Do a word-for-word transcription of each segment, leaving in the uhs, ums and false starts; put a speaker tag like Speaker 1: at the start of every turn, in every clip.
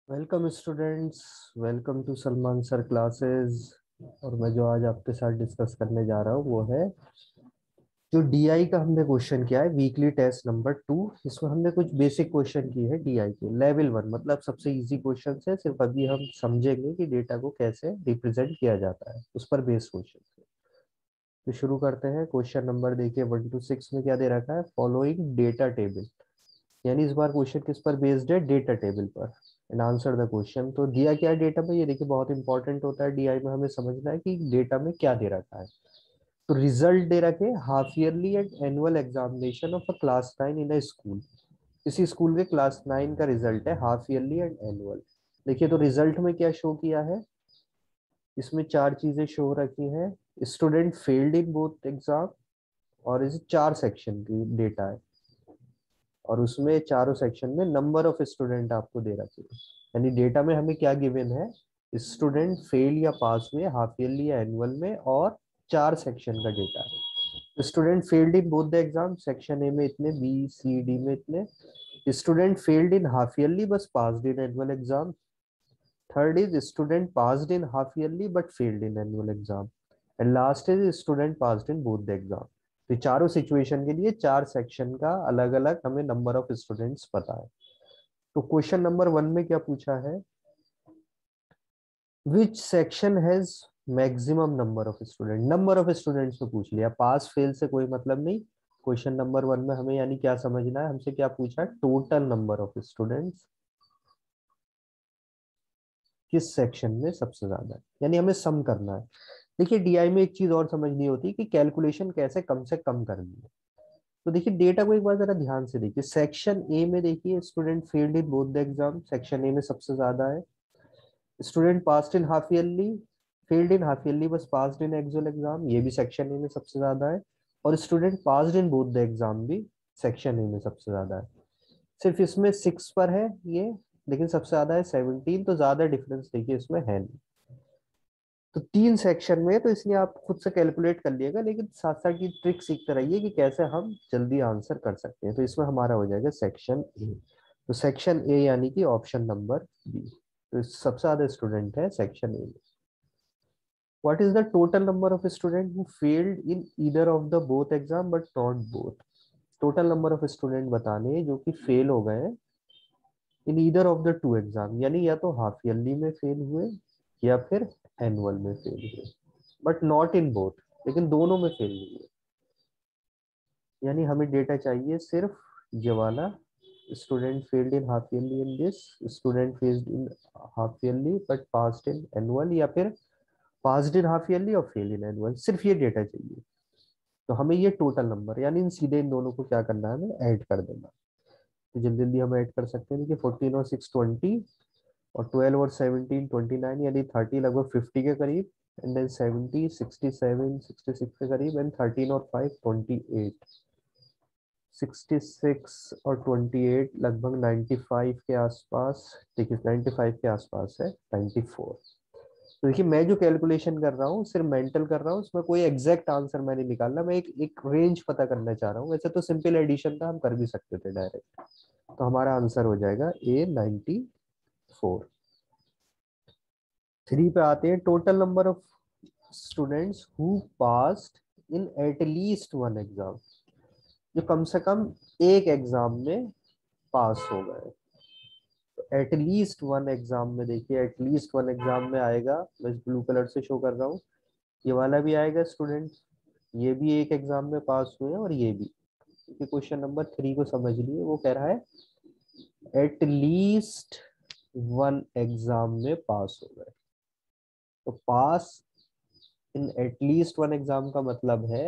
Speaker 1: Welcome students, welcome to Salman sir classes. और मैं जो आज आपके साथ डिस्कस करने जा रहा हूँ वो है जो डीआई का हमने क्वेश्चन किया है, वीकली टेस्ट नंबर टू। इसमें हमने कुछ बेसिक क्वेश्चन किए हैं डीआई के, लेवल वन, मतलब सबसे इजी क्वेश्चन है। सिर्फ अभी हम समझेंगे कि डेटा को कैसे रिप्रेजेंट किया जाता है, उस पर बेस्ड क्वेश्चन है। तो शुरू करते हैं। क्वेश्चन नंबर देखिए वन टू सिक्स में क्या दे रखा है, फॉलोइंग डेटा टेबल। यानी इस बार क्वेश्चन किस पर बेस्ड है, डेटा टेबल पर। And answer the question. तो दिया क्या है डेटा में, ये देखिए बहुत इंपॉर्टेंट होता है डीआई में, हमें समझना है कि डेटा में क्या दे रखा है। तो रिजल्ट दे रखे half yearly and annual examination of a class nine in a school. किसी स्कूल के क्लास नाइन का रिजल्ट है, हाफ ईयरली एंड एनुअल। देखिए तो रिजल्ट में क्या शो किया है, इसमें चार चीजें शो रखी हैं। Student failed in both exam, और इसे चार सेक्शन की डेटा है। और उसमें चारों सेक्शन में नंबर ऑफ स्टूडेंट आपको दे रखे हैं। यानी डेटा में हमें क्या गिवन है, स्टूडेंट फेल या पास हुए हाफ ईयरली या एनुअल में, और चार सेक्शन का डेटा है। Student failed in both the exam, section A में इतने, बी सी डी में इतने। Student failed in half yearly but passed in annual exam. Third is student passed in half yearly but failed in annual exam. And last is student passed in both the exam. तो चारों situation के लिए चार section का अलग अलग हमें number of students पता है। तो क्वेश्चन नंबर वन में क्या पूछा है, which section has maximum number of student. Number of students को पूछ लिया, पास फेल से कोई मतलब नहीं। क्वेश्चन नंबर वन में हमें यानी क्या समझना है, हमसे क्या पूछा है, टोटल नंबर ऑफ स्टूडेंट्स किस सेक्शन में सबसे ज्यादा है, यानी हमें सम करना है। देखिए डीआई में एक चीज और समझनी होती है कि कैलकुलेशन कैसे कम से कम करनी है। तो देखिए डेटा को एक बार जरा ध्यान से देखिए। सेक्शन ए में देखिए student failed in both the exam, section A में सबसे ज्यादा है। Student passed in half yearly, failed in half yearly but passed in actual exam, ये भी सेक्शन ए में सबसे ज्यादा है। और student passed in both the exam भी सेक्शन ए में सबसे ज्यादा है। सिर्फ इसमें सिक्स पर है ये, लेकिन सबसे ज्यादा है सेवनटीन, तो ज्यादा डिफरेंस देखिए इसमें है नहीं। तो तीन सेक्शन में, तो इसलिए आप खुद से कैलकुलेट कर लिएगा, लेकिन साथ साथ की ट्रिक सीखते रहिए कि कैसे हम जल्दी आंसर कर सकते हैं। तो इसमें हमारा हो जाएगा सेक्शन ए। तो सेक्शन ए यानी कि ऑप्शन नंबर बी। तो सबसे ज्यादा स्टूडेंट है सेक्शन ए में। What is the total number of student who failed in either of the both exam but not both. Total number of student बताने हैं जो कि फेल हो गए हैं in either of the two exam, यानी या तो हाफ ईयरली में फेल हुए या फिर एनुअल में फेल हुए, बट नॉट इन बोथ, लेकिन दोनों में फेल नहीं हुए। यानी हमें डेटा चाहिए सिर्फ ये वाला, student failed in half yearly in this, student failed in half yearly but passed in annual, या फिर पास्ड इन हाफ ईयरली और फेल इन एनुअल। सिर्फ ये डेटा चाहिए। तो हमें ये टोटल नंबर, यानी इन सीधे इन दोनों को क्या करना है, हमें ऐड कर देना। तो जल्दी जल्दी हम ऐड कर सकते हैं कि फोर्टीन और सिक्स ट्वेंटी, और ट्वेल्व और सेवनटीन ट्वेंटी नाइन, यानी थर्टी लगभग फिफ्टी के करीब। And then seventy sixty seven sixty six के करीब। एंड थर्टीन और five twenty eight, sixty six और ट्वेंटी एट लगभग नाइन्टी फाइव के आसपास। देखिए नाइन्टी फाइव के आसपास है नाइन्टी फोर। तो देखिए मैं जो कैलकुलेशन कर रहा हूँ सिर्फ मेंटल कर रहा हूँ, उसमें कोई एग्जैक्ट आंसर मैं नहीं निकालना, मैं एक एक रेंज पता करना चाह रहा हूँ। वैसे तो सिंपल एडिशन था, हम कर भी सकते थे डायरेक्ट। तो हमारा आंसर हो जाएगा ए नाइन्टी फोर। थ्री पे आते हैं, total number of students who passed in at least one exam. जो कम से कम एक एग्जाम में पास हो गए। तो एट लीस्ट वन एग्जाम में देखिए, एट लीस्ट वन एग्जाम में आएगा, मैं इस ब्लू कलर से शो कर रहा हूँ, ये वाला भी आएगा स्टूडेंट, ये भी एक एग्जाम में पास हुए हैं, और ये भी। क्योंकि क्वेश्चन नंबर थ्री को समझ लिए, वो कह रहा है एट लीस्ट वन एग्जाम में पास हो गए। तो pass in at least one exam का मतलब है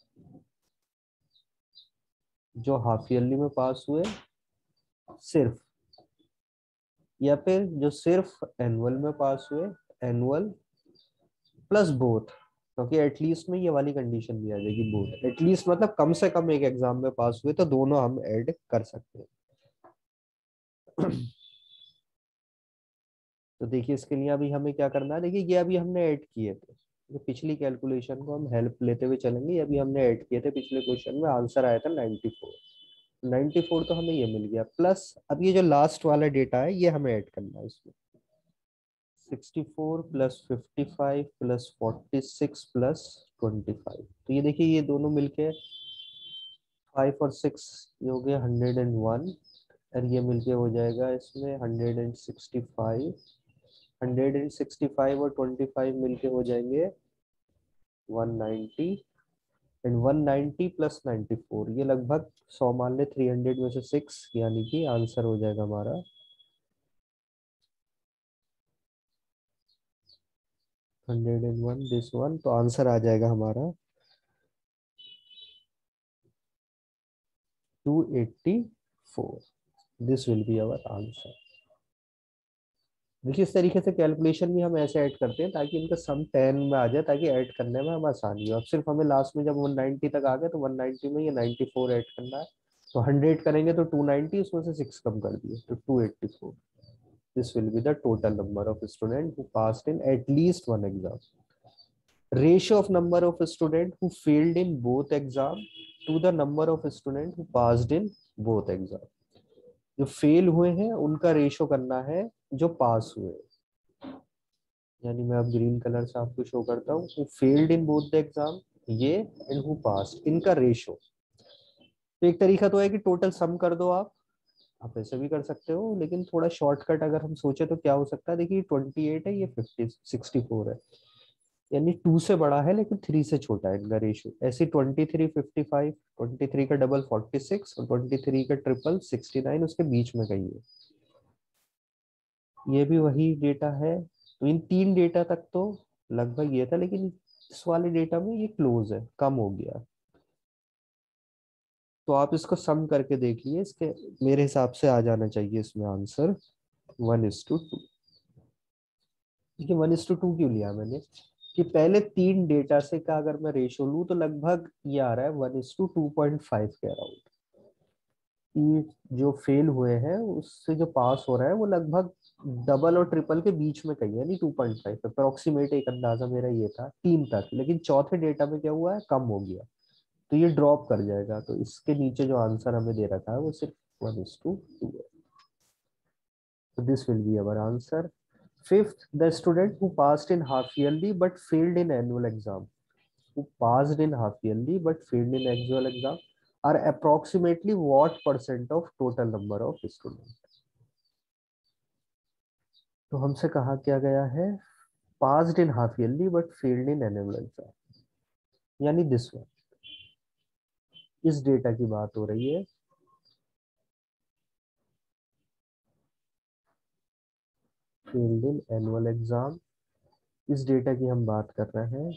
Speaker 1: जो हाफ ईयरली में पास हुए सिर्फ, या फिर जो सिर्फ एनुअल में पास हुए, एनुअल प्लस बोथ। क्योंकि एटलीस्ट में ये वाली कंडीशन भी आ जाएगी, बोथ। एटलीस्ट मतलब कम से कम एक एग्जाम में पास हुए, तो दोनों हम ऐड कर सकते हैं। तो देखिए इसके लिए अभी हमें क्या करना है, देखिए ये अभी हमने ऐड किए थे, तो पिछली कैलकुलेशन को हम हेल्प लेते हुए चलेंगे। अभी हमने ऐड किए थे पिछले क्वेश्चन में, आंसर आया था नाइन्टी फोर। नाइन्टी फोर तो हमें ये मिल गया, प्लस अब ये जो लास्ट वाला डेटा है ये हमें ऐड करना है इसमें। Sixty four plus fifty five plus forty six plus twenty five, तो ये देखिए ये दोनों मिलके फाइव और सिक्स, ये हो गया हंड्रेड एंड वन, और ये मिलके हो जाएगा इसमें hundred and sixty five, hundred and sixty five और ट्वेंटी फाइव मिलके हो जाएंगे one ninety, and one ninety plus ninety four, ये लगभग सौ मान ले, थ्री हंड्रेड में से सिक्स, यानी कि आंसर हो जाएगा हमारा hundred and one, this one, तो आंसर आ जाएगा हमारा two eighty four, this will be our answer. देखिए इस तरीके से कैलकुलेशन भी हम ऐसे ऐड करते हैं ताकि इनका सम टेन में आ जाए, ताकि ऐड करने में हमें आसानी हो। अब सिर्फ हमें लास्ट में जब वन नाइन्टी तक आ गए तो वन नाइन्टी में ये नाइन्टी फोर ऐड करना है, तो हंड्रेड करेंगे तो टू नाइन्टी, उसमें से सिक्स कम कर दिए तो two eighty four. This will be the total number of student who passed in at least one exam. Ratio of number of student who failed in both exam to the number of student who passed in both exam. जो fail हुए हैं उनका ratio करना है जो पास हुए, यानी मैं अब ग्रीन कलर से आपको शो करता हूँ, who failed in both the exam ये, एंड हु पास्ड, इनका रेशो। तो एक तरीका तो है कि टोटल सम कर दो आप आप ऐसे भी कर सकते हो, लेकिन थोड़ा शॉर्टकट अगर हम सोचे तो क्या हो सकता है, देखिए ट्वेंटी एट है, ये फिफ्टी सिक्सटी फोर है, यानी टू से बड़ा है लेकिन थ्री से छोटा है इनका रेशो। ऐसे twenty three fifty five, twenty three का डबल फोर्टी सिक्स, और ट्वेंटी थ्री का ट्रिपल सिक्सटी नाइन, उसके बीच में कहीं है। ये भी वही डेटा है, तो इन तीन डेटा तक तो लगभग ये था, लेकिन इस वाले डेटा में ये क्लोज है, कम हो गया। तो आप इसको सम करके देखिए, इसके मेरे हिसाब से आ जाना चाहिए इसमें answer one is to two. देखिए वन इज टू टू क्यों लिया मैंने, कि पहले तीन डेटा से का अगर मैं रेशियो लूँ तो लगभग ये आ रहा है one is to two point five के अराउंड, कि जो फेल हुए हैं उससे जो पास हो रहा है वो लगभग डबल और ट्रिपल के बीच में कहीं है, नहीं टू पॉइंट फाइव अप्रोक्सीमेट, एक अंदाजा मेरा ये था तीन तक, लेकिन चौथे डेटा में क्या हुआ है, कम हो गया, तो ये ड्रॉप कर जाएगा। तो इसके नीचे जो आंसर हमें दे रखा है वो सिर्फ वन इज टू टू है। So this will be our answer. Fifth, the student who passed in half yearly but failed in annual exam. Who passed in half yearly but failed in annual exam are approximately what percent of total number of students? तो हमसे कहा क्या गया है, passed in half yearly but failed in annual exam, यानी this one, इस data की बात हो रही है। failed in annual exam, इस डेटा की हम बात कर रहे हैं।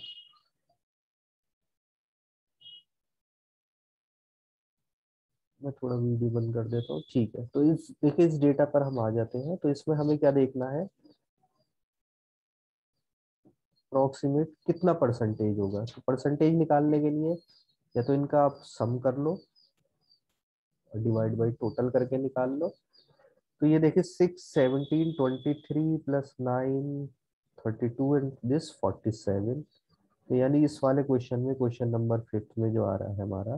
Speaker 1: मैं थोड़ा वीडियो बंद कर देता हूँ, ठीक है। तो इस देखिए इस डेटा पर हम आ जाते हैं, तो इसमें हमें क्या देखना है, अप्रोक्सीमेट कितना परसेंटेज होगा। तो परसेंटेज निकालने के लिए या तो इनका आप सम कर लो और डिवाइड बाई टोटल करके निकाल लो। तो ये देखिए six seventeen twenty three plus nine thirty two and this forty seven, तो यानी इस वाले क्वेश्चन में, क्वेश्चन नंबर फिफ्थ में जो आ रहा है हमारा,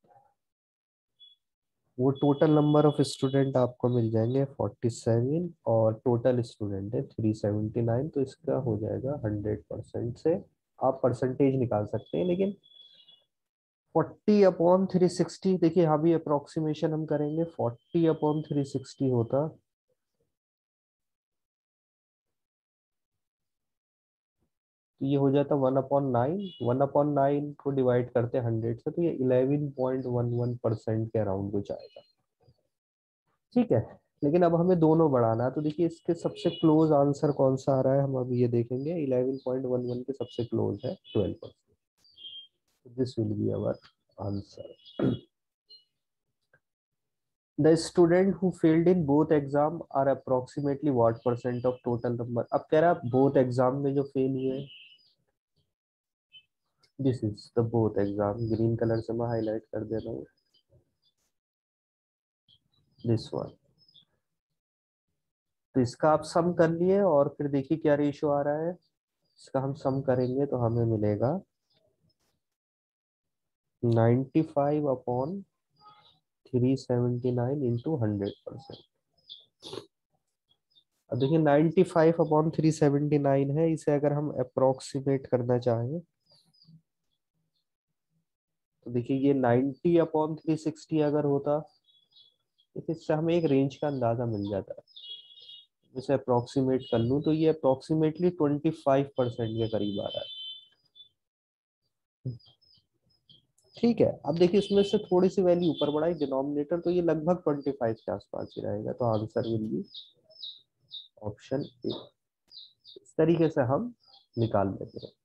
Speaker 1: वो टोटल नंबर ऑफ स्टूडेंट आपको मिल जाएंगे फोर्टी सेवन, और टोटल स्टूडेंट है थ्री सेवेंटी नाइन, तो इसका हो जाएगा हंड्रेड परसेंट से आप परसेंटेज निकाल सकते हैं। लेकिन फोर्टी अपॉन थ्री सिक्सटी, देखिए यहाँ भी अप्रोक्सीमेशन हम करेंगे, फोर्टी अपॉन थ्री सिक्सटी होता, तो ये हो जाता one upon nine, one upon nine को डिवाइड करते हैं हंड्रेड से, तो ये eleven point one one percent के अराउंड कुछ आएगा, ठीक है। लेकिन अब हमें दोनों बढ़ाना है, तो देखिए इसके सबसे क्लोज आंसर कौन सा आ रहा है, हम अभी ये देखेंगे, इलेवन पॉइंट वन वन के सबसे क्लोज है twelve percent, this will be our answer. The student who failed in both exam are approximately what percent of total number? अब कह रहा है both exam में जो फेल हुए, this is the both exam, green colour से मैं highlight कर दे रहा हूँ, दिस वन। तो इसका आप सम कर लिए और फिर देखिए क्या रेशियो आ रहा है, इसका हम सम करेंगे तो हमें मिलेगा ninety five upon three seventy nine into hundred percent. अब देखिए ninety five upon three seventy nine है, इसे अगर हम अप्रोक्सीमेट करना चाहें तो देखिए ये नाइन्टी अपॉन थ्री सिक्सटी अगर होता तो इससे हमें एक रेंज का अंदाजा मिल जाता है। इसे अप्रोक्सीमेट कर लूं तो ये अप्रोक्सीमेटली ट्वेंटी फाइव परसेंट के करीब आ रहा है। ठीक है, अब देखिए इसमें से थोड़ी सी वैल्यू ऊपर बढ़ाई डिनोमिनेटर, तो ये लगभग ट्वेंटी फाइव के आसपास ही रहेगा, तो answer will be option A. इस तरीके से हम निकाल लेते हैं।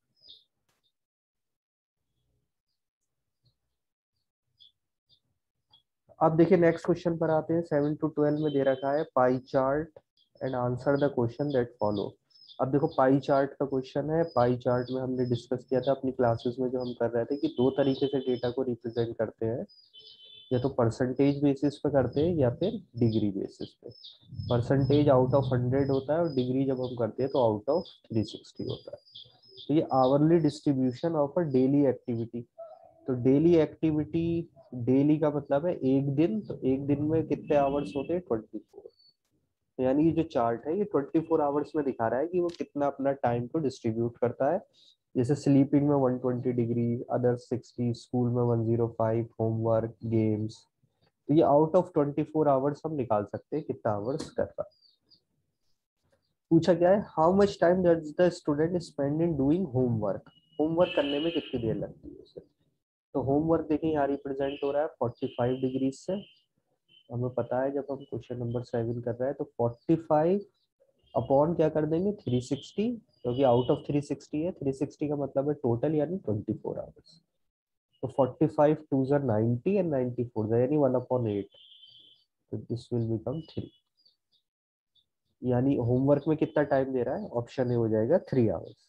Speaker 1: अब देखिए नेक्स्ट क्वेश्चन पर आते हैं। सेवन टू ट्वेल्व में दे रखा है pie chart and answer the question that follow. अब देखो पाई चार्ट का क्वेश्चन है। पाई चार्ट में हमने डिस्कस किया था अपनी क्लासेस में, जो हम कर रहे थे कि दो तरीके से डेटा को रिप्रेजेंट करते हैं, या तो परसेंटेज बेसिस पे करते हैं या फिर डिग्री बेसिस पे। परसेंटेज आउट ऑफ हंड्रेड होता है और डिग्री जब हम करते हैं तो आउट ऑफ थ्री सिक्सटी होता है। तो ये hourly distribution of a daily activity. तो डेली एक्टिविटी, डेली का मतलब है एक दिन, तो एक दिन में कितने आवर्स होते हैं, ट्वेंटी फोर। तो यानी ये जो चार्ट है ये ट्वेंटी फोर आवर्स में दिखा रहा है कि वो कितना अपना टाइम को डिस्ट्रीब्यूट करता है। जैसे स्लीपिंग में one twenty degree, other sixty, school में one zero five, homework, games. तो ये out of twenty four hours हम निकाल सकते हैं कितना आवर्स कर रहा है। पूछा क्या है, how much time does the student spend in doing homework. Homework करने में कितनी देर लगती है उसे। तो होमवर्क देखिए यहाँ रिप्रेजेंट हो रहा है फोर्टी फाइव डिग्री से। हमें पता है जब हम क्वेश्चन नंबर सेवन कर रहे हैं तो फोर्टी फाइव अपॉन क्या कर देंगे, थ्री सिक्सटी, क्योंकि आउट ऑफ थ्री सिक्सटी है। थ्री सिक्सटी का मतलब है टोटल, यानी ट्वेंटी फोर आवर्स। तो forty five two are ninety and ninety four are यानी वन अपॉन एट। तो दिस विल बिकम थ्री। यानी होमवर्क में कितना टाइम दे रहा है, ऑप्शन ए हो जाएगा three hours.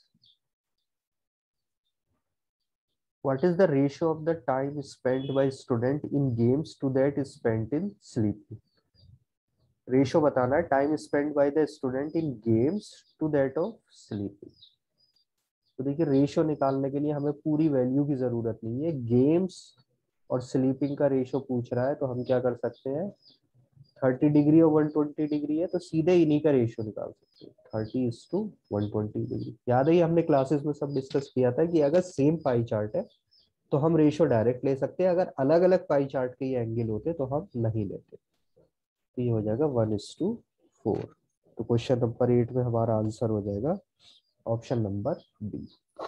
Speaker 1: What is the ratio of the time spent by student in games to that spent in sleeping? Ratio बताना है time spend by the student in games to that of sleeping. तो देखिए ratio निकालने के लिए हमें पूरी value की जरूरत नहीं है, गेम्स और स्लीपिंग का रेशियो पूछ रहा है, तो हम क्या कर सकते हैं, थर्टी डिग्री और वन ट्वेंटी डिग्री है तो सीधे इन्हीं का रेशियो निकाल सकते हैं, thirty is to one twenty degree. याद है, हमने क्लासेस में सब डिस्कस किया था कि अगर सेम पाई चार्ट है तो हम रेशियो डायरेक्ट ले सकते हैं, अगर अलग अलग पाई चार्ट के ये एंगल होते तो हम नहीं लेते। तो ये हो जाएगा वन इज टू फोर। तो क्वेश्चन नंबर एट में हमारा आंसर हो जाएगा ऑप्शन नंबर बी।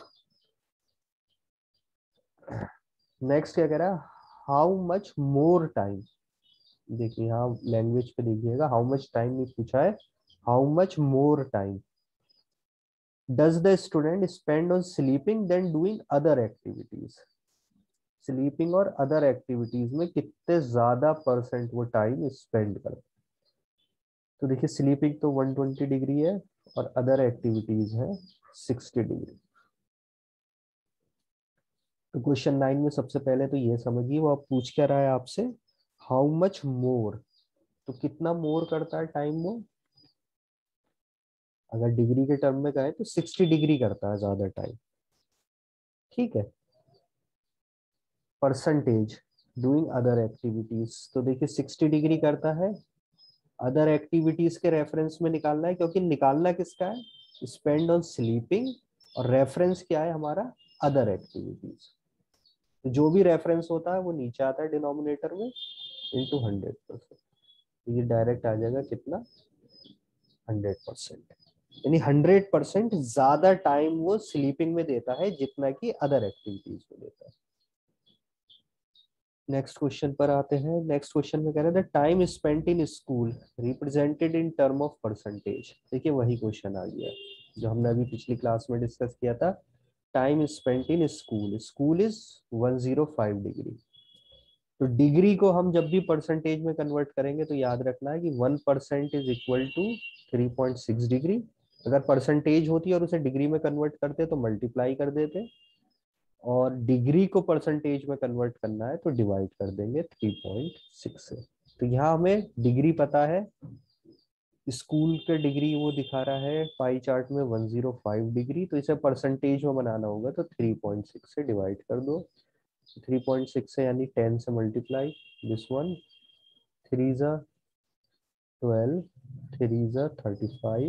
Speaker 1: नेक्स्ट क्या कह रहा है, हाउ मच मोर टाइम। देखिए यहाँ लैंग्वेज पे देखिएगा, हाउ मच टाइम नहीं पूछा है, how much more time does the student spend on sleeping than doing other activities. Sleeping और अदर एक्टिविटीज में कितने ज्यादा परसेंट वो टाइम स्पेंड करते। तो देखिए स्लीपिंग तो वन ट्वेंटी डिग्री है और अदर एक्टिविटीज है सिक्सटी डिग्री। तो क्वेश्चन नाइन में सबसे पहले तो ये समझिए वो आप पूछ क्या रहा है आपसे, हाउ मच मोर। तो कितना मोर करता है टाइम वो, अगर डिग्री के टर्म में कहे तो सिक्सटी डिग्री करता है ज्यादा टाइम। ठीक है, परसेंटेज डूइंग अदर एक्टिविटीज, तो देखिए सिक्सटी डिग्री करता है। अदर एक्टिविटीज के रेफरेंस में निकालना है, क्योंकि निकालना किसका है, स्पेंड ऑन स्लीपिंग, और रेफरेंस क्या है हमारा, अदर एक्टिविटीज। तो जो भी रेफरेंस होता है वो नीचे आता है डिनोमिनेटर में इंटू हंड्रेड परसेंट। तो ये डायरेक्ट आ जाएगा कितना, हंड्रेड परसेंट। यानी हंड्रेड परसेंट ज्यादा टाइम वो स्लीपिंग में देता है जितना कि अदर एक्टिविटीज में देता है। नेक्स्ट क्वेश्चन पर आते हैं। नेक्स्ट क्वेश्चन में कह रहे हैं time spent in school represented in term of percentage. देखिए वही क्वेश्चन आ गया जो हमने अभी पिछली क्लास में डिस्कस किया था। Time spent in school, school is one zero five degree. तो डिग्री को हम जब भी परसेंटेज में कन्वर्ट करेंगे तो याद रखना है कि one percent is equal to three point six degree. अगर परसेंटेज होती और उसे डिग्री में कन्वर्ट करते तो मल्टीप्लाई कर देते, और डिग्री को परसेंटेज में कन्वर्ट करना है तो डिवाइड कर देंगे थ्री पॉइंट सिक्स से। तो यहाँ हमें डिग्री पता है, स्कूल के डिग्री वो दिखा रहा है पाई चार्ट में वन जीरो फाइव डिग्री, तो इसे परसेंटेज में बनाना होगा तो थ्री पॉइंट सिक्स से डिवाइड कर दो। थ्री पॉइंट सिक्स है यानी टेन से मल्टीप्लाई दिस वन, थ्री ज़ा ट्वेल्व, थ्री ज़ा थर्टी फाइव,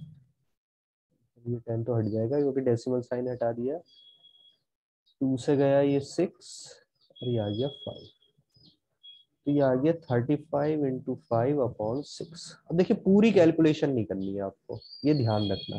Speaker 1: ये टेन तो हट जाएगा क्योंकि डेसिमल साइन हटा दिया। टू से गया ये सिक्स और ये आ गया फाइव, तो ये आ गया thirty five into five upon six. अब देखिए पूरी कैलकुलेशन नहीं करनी है आपको, ये ध्यान रखना।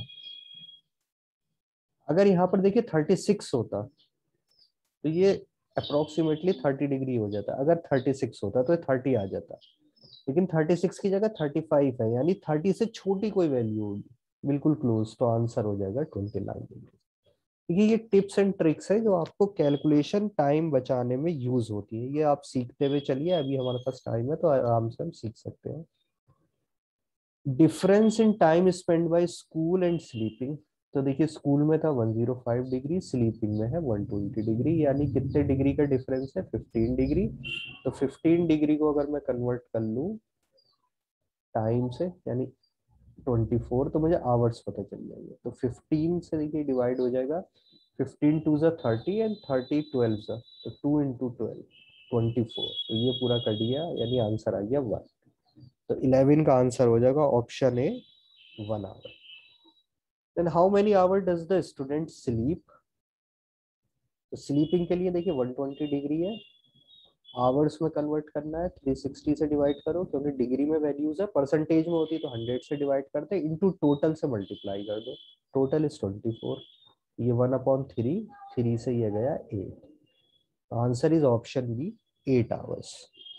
Speaker 1: अगर यहाँ पर देखिए थर्टी सिक्स होता तो ये अप्रोक्सीमेटली थर्टी डिग्री हो जाता, अगर थर्टी सिक्स होता तो थर्टी आ जाता, लेकिन थर्टी सिक्स की जगह थर्टी फाइव है, यानी थर्टी से छोटी कोई वैल्यू होगी, बिल्कुल क्लोज, तो आंसर हो जाएगा ट्वेंटी नाइन डिग्री। देखिए ये टिप्स एंड ट्रिक्स है जो आपको कैलकुलेशन टाइम बचाने में यूज होती है, ये आप सीखते हुए चलिए, अभी हमारे पास टाइम है तो आराम से हम सीख सकते हैं। Difference in time spend by school and sleeping, तो देखिए स्कूल में था one zero five degree, sleeping में है वन ट्वेंटी डिग्री, यानी कितने डिग्री का डिफरेंस है, फिफ्टीन डिग्री। तो फिफ्टीन डिग्री को अगर मैं कन्वर्ट कर लूं टाइम से, यानी ट्वेंटी फोर, तो मुझे आवर्स पता चल जाएंगे। तो फिफ्टीन से देखिए डिवाइड हो जाएगा, फिफ्टीन टू ज़ा थर्टी एंड थर्टी ट्वेल्व ज़ा, तो two into twelve twenty four, तो ये पूरा कट गया, यानी आंसर आ गया वन। तो इलेवन का आंसर हो जाएगा option A, one hour. Then how many hour does the student sleep, तो स्लीपिंग के लिए देखिए वन ट्वेंटी डिग्री है, आवर्स में कन्वर्ट करना है, थ्री सिक्सटी से डिवाइड करो क्योंकि डिग्री में वैल्यूज है, परसेंटेज में होती तो हंड्रेड से डिवाइड करते, इनटू टोटल से मल्टीप्लाई कर दो, टोटल इज ट्वेंटी फोर, ये वन अपॉन थ्री, थ्री से ये गया eight, answer is option B, eight hours.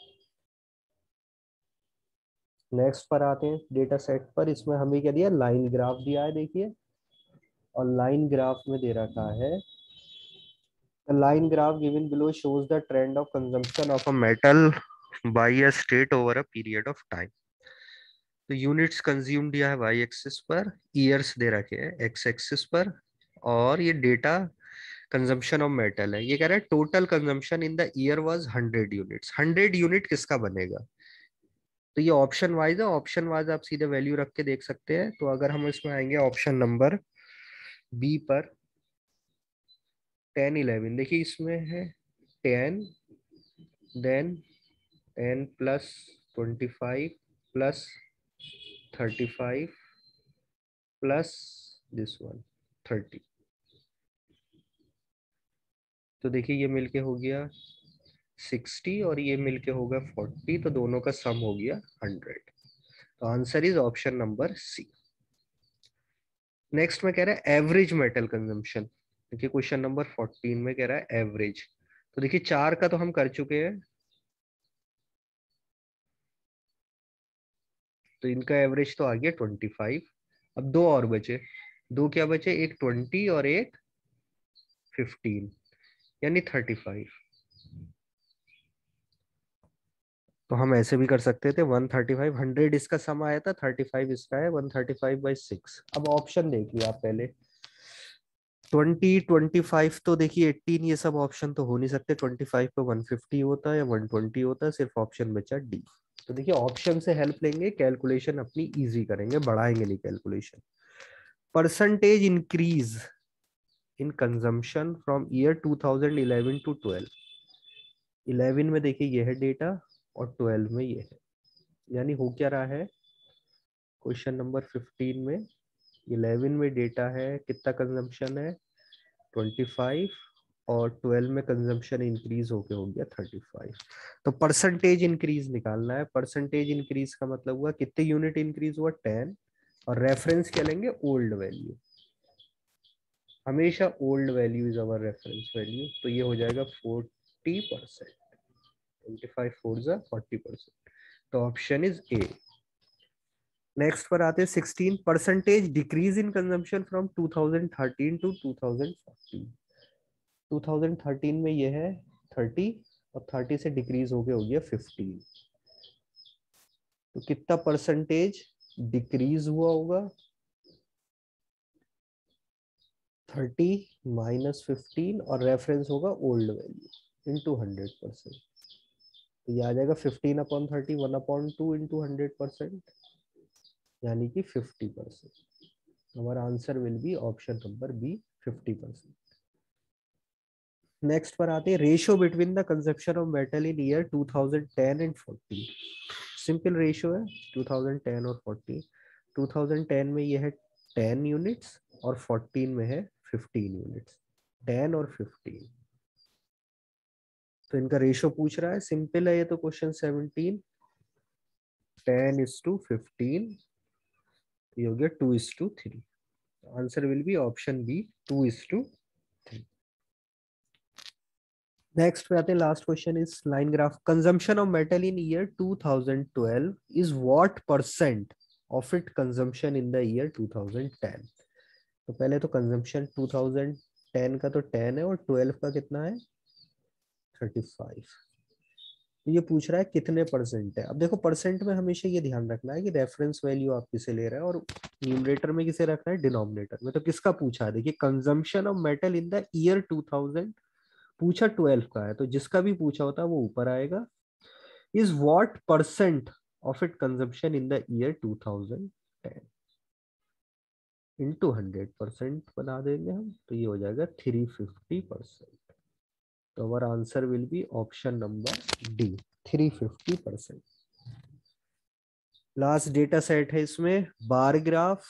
Speaker 1: Next पर आते हैं डेटा सेट पर, इसमें हमें क्या दिया, लाइन ग्राफ दिया है देखिए, और लाइन ग्राफ में दे रखा है, the line graph given below shows the trend of consumption of a metal by a state over a period of time। तो यूनिट्स कंज्यूम दिया है वाई एक्सिस पर, ईयर्स दे रखे हैं एक्स एक्सिस पर, और ये डेटा कंजम्पशन ऑफ मेटल है, ये कह रहा है total consumption in the year was hundred units, hundred unit किसका बनेगा, तो ये ऑप्शन वाइज है, ऑप्शन वाइज आप सीधे वैल्यू रख के देख सकते हैं। तो अगर हम इसमें आएंगे ऑप्शन नंबर बी पर, टेन इलेवन, देखिए इसमें है ten, then ten plus twenty five plus thirty five plus this one thirty, तो देखिए ये मिलके हो गया सिक्सटी और ये मिलके होगा फोर्टी, तो दोनों का सम हो गया हंड्रेड। तो answer is option number C. Next में कह रहा है एवरेज मेटल कंजम्पशन, देखिए क्वेश्चन नंबर फोर्टीन में कह रहा है एवरेज, तो देखिए चार का तो हम कर चुके हैं, तो इनका एवरेज तो आ गया ट्वेंटी फाइव। अब दो और बचे, दो क्या बचे, एक ट्वेंटी और एक फिफ्टीन, यानी थर्टी फाइव। तो हम ऐसे भी कर सकते थे, वन थर्टी फाइव, हंड्रेड इसका सम आया था, थर्टी फाइव इसका है, one thirty five by six. अब ऑप्शन देख लिया आप पहले, ट्वेंटी ट्वेंटी फाइव, तो देखिए एटीन, ये सब ऑप्शन तो हो नहीं सकते, ट्वेंटी फाइव पे वन फिफ्टी होता है या वन ट्वेंटी होता है, सिर्फ ऑप्शन बचा डी। तो देखिए ऑप्शन से हेल्प लेंगे, कैलकुलेशन अपनी इजी करेंगे, बढ़ाएंगे नहीं calculation. Percentage increase in consumption from year two thousand eleven to twelve, eleven में देखिए ये है डेटा और ट्वेल्व में ये है, यानी हो क्या रहा है, क्वेश्चन नंबर फिफ्टीन में इलेवन में डेटा है, कितना कंजम्पशन है ट्वेंटी फाइव, और ट्वेल्व में कंजम्पशन इंक्रीज होके हो गया थर्टी फाइव। तो परसेंटेज इंक्रीज निकालना है, परसेंटेज इंक्रीज का मतलब हुआ कितने यूनिट इंक्रीज हुआ, टेन, और रेफरेंस क्या लेंगे, ओल्ड वैल्यू, हमेशा old value is our reference value, तो ये हो जाएगा forty percent, twenty five four जा फोर्टी परसेंट, तो ऑप्शन इज ए। नेक्स्ट पर आते हैं sixteen, percentage decrease in consumption from two thousand thirteen to two thousand fourteen, two thousand thirteen में ये है थर्टी, और थर्टी से डिक्रीज हो गया हो गया फिफ्टीन, तो कितना परसेंटेज डिक्रीज हुआ होगा, थर्टी माइनस फिफ्टीन, और रेफरेंस होगा old value into hundred percent, तो ये आ जाएगा fifteen upon thirty, one upon two into hundred percent, यानी कि फिफ्टी परसेंट। हमारा answer will be option number B, fifty percent. Next पर आते हैं, ratio between the consumption of metal in year two thousand ten and fourteen. Simple ratio है two thousand ten और fourteen. Two thousand ten में ये है ten units और fourteen में है फिफ्टीन यूनिट्स, टेन और फिफ्टीन। तो इनका रेशियो पूछ रहा है, सिंपल है ये तो question seventeen, ten is to fifteen, ये हो गया two is to three. Answer will be option B, two is to three. Next पे आते हैं, last question is line graph. Consumption of metal in year two thousand twelve is what percent of it consumption in the year two thousand ten. तो पहले तो consumption to thousand ten का तो ten है और ट्वेल्व का कितना है थर्टी फाइव। तो ये पूछ रहा है कितने परसेंट है। अब देखो परसेंट में हमेशा ये ध्यान रखना है कि रेफरेंस वैल्यू आप किसे ले रहे हैं और न्यूमरेटर में किसे रखना है, डिनोमिनेटर में। तो किसका पूछा है, देखिए consumption of metal in the year two thousand, पूछा ट्वेल्व का है तो जिसका भी पूछा होता है वो ऊपर आएगा। Is what percent of it consumption in the year two thousand ten, into hundred percent बना देंगे हम, तो ये हो जाएगा थ्री फिफ्टी परसेंट। तो हमारा answer will be option number D, three fifty percent. Last data set है इसमें, बार ग्राफ,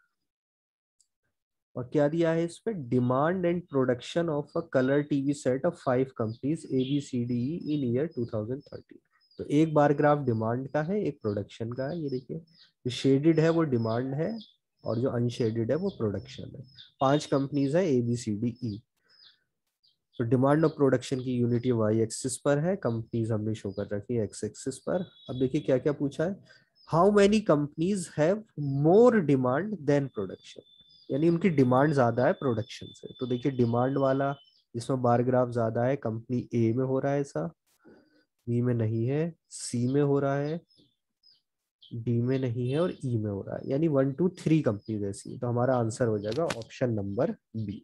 Speaker 1: और क्या दिया है इस पे, demand and production of a colour TV set of five companies A B C D E in year two thousand thirteen. तो एक बार ग्राफ डिमांड का है, एक प्रोडक्शन का है। ये देखिए जो शेडेड है वो डिमांड है और जो अनशेडेड है वो प्रोडक्शन है। पांच कंपनीज है ए बी सी डी ई। तो डिमांड और प्रोडक्शन की यूनिट ये वाई एक्सिस पर है, कंपनीज हमने शो कर रखी है एक्स एक्सिस पर। अब देखिए क्या क्या पूछा है, how many companies have more demand than production, यानी उनकी डिमांड ज्यादा है प्रोडक्शन से। तो देखिए डिमांड वाला जिसमें बार ग्राफ ज्यादा है, कंपनी ए में हो रहा है ऐसा, बी में नहीं है, सी में हो रहा है, डी में नहीं है और ई में हो रहा है, यानी वन टू थ्री कंपनीज ऐसी है। तो हमारा आंसर हो जाएगा ऑप्शन नंबर बी।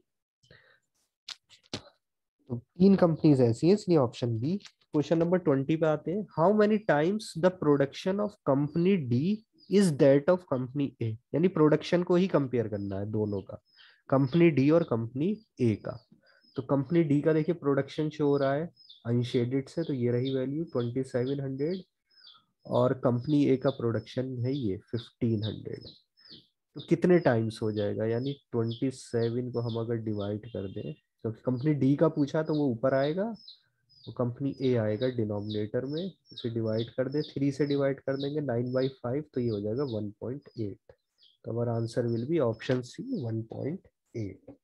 Speaker 1: तो तीन कंपनीज ऐसी हैं इसलिए option B. Question number twenty पे आते हैं, how many times the production of company D is that of company A, यानी प्रोडक्शन को ही कंपेयर करना है दोनों का, कंपनी डी और कंपनी ए का। तो कंपनी डी का देखिए प्रोडक्शन शो हो रहा है अनशेडेड से, तो ये रही वैल्यू ट्वेंटी सेवन हंड्रेड, और कंपनी ए का प्रोडक्शन है ये फिफ्टीन हंड्रेड। तो कितने टाइम्स हो जाएगा, यानी ट्वेंटी सेवन को हम अगर डिवाइड कर दें, तो कंपनी डी का पूछा तो वो ऊपर आएगा, तो कंपनी ए आएगा डिनोमिनेटर में, उसे डिवाइड कर दे, थ्री से डिवाइड कर देंगे नाइन बाई फाइव, तो ये हो जाएगा वन पॉइंट एट। तो हमारा answer will be option C, one point eight.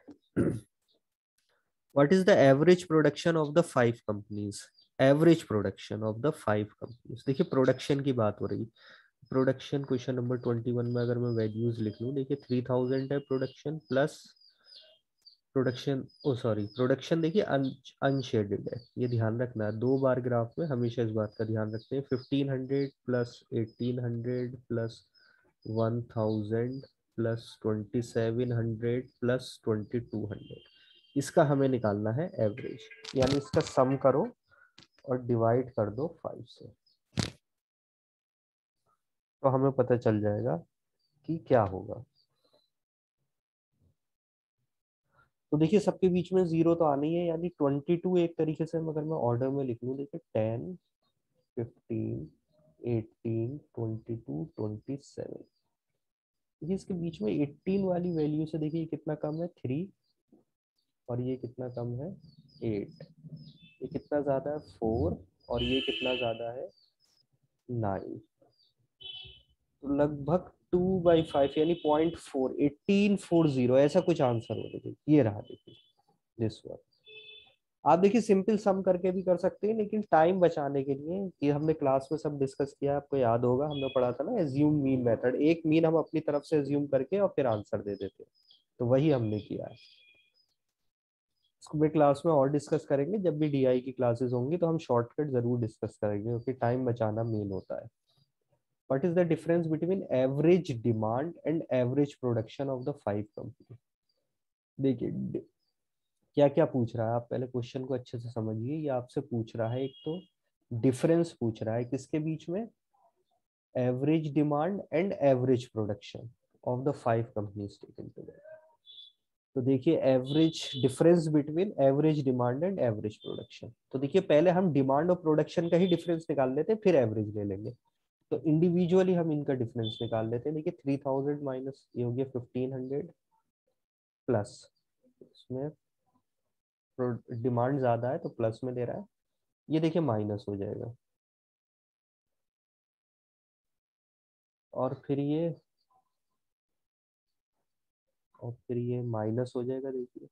Speaker 1: What is the average production of the five companies, average production of the five companies. देखिए प्रोडक्शन की बात हो रही, production question number twenty one में अगर मैं वैल्यूज लिख लूँ, देखिए थ्री थाउजेंड है production, plus production, oh sorry production देखिए अनशेडेड है, ये ध्यान रखना है। दो बार ग्राफ में हमेशा इस बात का ध्यान रखते हैं, fifteen hundred plus eighteen hundred plus one thousand plus twenty seven hundred plus twenty two hundred, इसका हमें निकालना है एवरेज, यानी इसका सम करो और डिवाइड कर दो फाइव से, तो हमें पता चल जाएगा कि क्या होगा। तो देखिए सबके बीच में जीरो तो आनी है, यानी ट्वेंटी टू एक तरीके से अगर मैं ऑर्डर में लिख लूँ, देखिए ten, fifteen, eighteen, twenty two, twenty seven. देखिए इसके बीच में एटीन वाली वैल्यू से देखिए कितना कम है, थ्री, और ये कितना कम है, एट। ये कितना ज्यादा है, फोर, और ये कितना ज्यादा है, नाइन। तो लगभग टू बाई फाइव यानी point four, eighteen four zero ऐसा कुछ आंसर हो। देखिए ये रहा, देखिए दिस वन। आप देखिए सिंपल सम करके भी कर सकते हैं, लेकिन टाइम बचाने के लिए, ये हमने क्लास में सब डिस्कस किया, आपको याद होगा हमने पढ़ा था ना एज्यूम मीन मेथड, एक मीन हम अपनी तरफ से एज्यूम करके और फिर आंसर दे देते हैं, तो वही हमने किया है। इसको भी क्लास में और डिस्कस करेंगे, जब भी डीआई की क्लासेस होंगी तो हम शॉर्टकट जरूर डिस्कस करेंगे, क्योंकि टाइम बचाना मेन होता है। What is the difference between average demand and average production of the five company. देखिए क्या क्या पूछ रहा है, आप पहले क्वेश्चन को अच्छे से समझिए। ये आपसे पूछ रहा है, एक तो डिफरेंस पूछ रहा है किसके बीच में, average demand and average production of the five companies taken together. तो देखिए average difference between average demand and average production. तो देखिए पहले हम डिमांड और प्रोडक्शन का ही डिफरेंस निकाल लेते हैं, फिर एवरेज ले लेंगे। तो इंडिविजुअली हम इनका डिफरेंस निकाल लेते हैं। देखिए थ्री थाउजेंड माइनस ये हो गया फिफ्टीन हंड्रेड प्लस, इसमें डिमांड ज्यादा है तो प्लस में दे रहा है, ये देखिए माइनस हो जाएगा, और फिर ये और फिर ये माइनस हो जाएगा देखिए,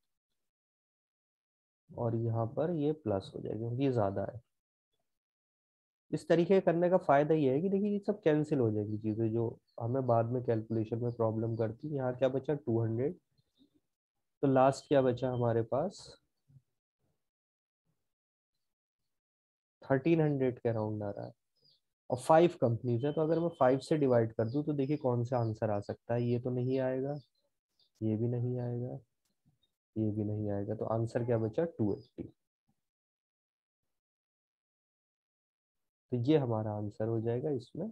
Speaker 1: और यहाँ पर ये प्लस हो जाएगा क्योंकि ये ज्यादा है। इस तरीके करने का फायदा ये है कि देखिए ये सब कैंसिल हो जाएगी चीजें जो हमें बाद में कैलकुलेशन में प्रॉब्लम करती है। यहाँ क्या बचा टू हंड्रेड, तो लास्ट क्या बचा हमारे पास थर्टीन हंड्रेड के अराउंड आ रहा है। और फाइव कंपनीज है, तो अगर मैं फाइव से डिवाइड कर दूं तो देखिए कौन सा आंसर आ सकता है। ये तो नहीं आएगा, ये भी नहीं आएगा, ये भी नहीं आएगा, तो आंसर क्या बचा टू एट्टी। तो ये हमारा आंसर हो जाएगा इसमें।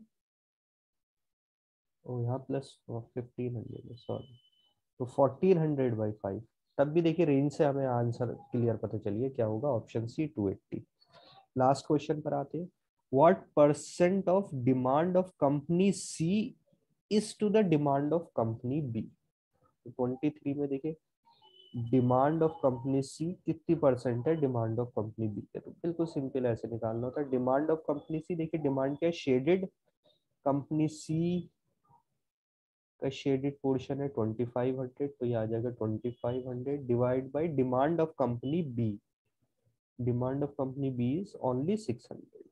Speaker 1: और यहाँ प्लस फिफ्टीन हंड्रेड सॉरी, तो फोर्टीन हंड्रेड बाई फाइव। तब भी देखिए रेंज से हमें आंसर क्लियर पता चलिए क्या होगा, option C two eighty. Last question पर आते हैं। What percent of demand of company C is to the demand of company B. Twenty three में देखिए डिमांड ऑफ कंपनी सी कितनी परसेंट है डिमांड ऑफ कंपनी बी के। तो बिल्कुल सिंपल ऐसे निकालना होता है। डिमांड ऑफ कंपनी सी, देखिए डिमांड क्या है शेडेड, कंपनी सी का शेडेड पोर्शन है ट्वेंटी फाइव हंड्रेड, तो ये आ जाएगा twenty five hundred divide by demand of company B. Demand of company B is only six hundred.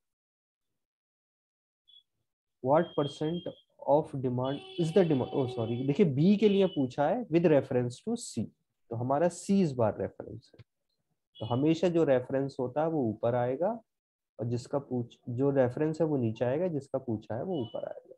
Speaker 1: What percent of demand is the demand, oh sorry देखिए B के लिए पूछा है विद रेफरेंस टू सी, तो हमारा सी इस बार रेफरेंस है। तो हमेशा जो रेफरेंस होता है वो ऊपर आएगा, और जिसका पूछ जो रेफरेंस है वो नीचे आएगा, जिसका पूछा है वो ऊपर आएगा।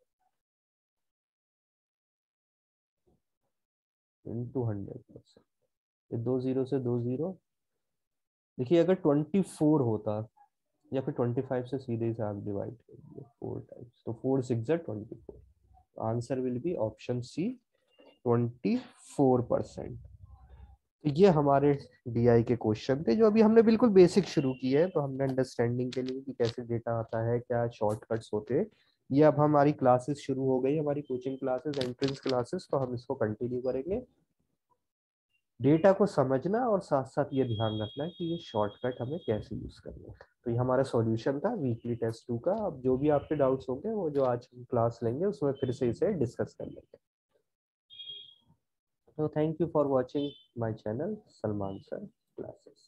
Speaker 1: इंटू हंड्रेड परसेंट, ये दो जीरो से दो जीरो। देखिए अगर ट्वेंटी फोर होता या फिर ट्वेंटी फाइव से सीधे से आप डिवाइड करेंगे फोर टाइम्स, तो फोर सिक्स है twenty four. Answer will be option C twenty four percent. तो ये हमारे डीआई के क्वेश्चन थे जो अभी हमने बिल्कुल बेसिक शुरू की है। तो हमने अंडरस्टैंडिंग के लिए कि कैसे डेटा आता है, क्या शॉर्टकट्स होते हैं, ये अब हमारी क्लासेस शुरू हो गई, हमारी कोचिंग क्लासेस, एंट्रेंस क्लासेस, तो हम इसको कंटिन्यू करेंगे। डेटा को समझना और साथ साथ ये ध्यान रखना है कि ये शॉर्टकट हमें कैसे यूज करना है। तो ये हमारा सॉल्यूशन था वीकली टेस्ट टू का। अब जो भी आपके डाउट्स होंगे वो जो आज हम क्लास लेंगे उसमें फिर से इसे डिस्कस कर लेंगे। तो thank you for watching my channel Salman sir classes.